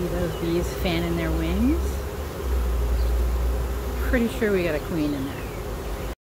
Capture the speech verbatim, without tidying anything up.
those bees fanning their wings. Pretty sure we got a queen in there.